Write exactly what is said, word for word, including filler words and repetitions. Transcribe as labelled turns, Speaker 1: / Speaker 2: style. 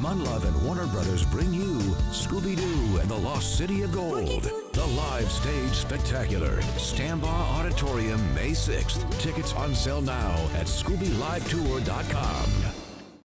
Speaker 1: Munlove and Warner Brothers bring you Scooby-Doo and the Lost City of Gold. The live stage spectacular. Stambaugh Auditorium, May sixth. Tickets on sale now at Scooby Live Tour dot com.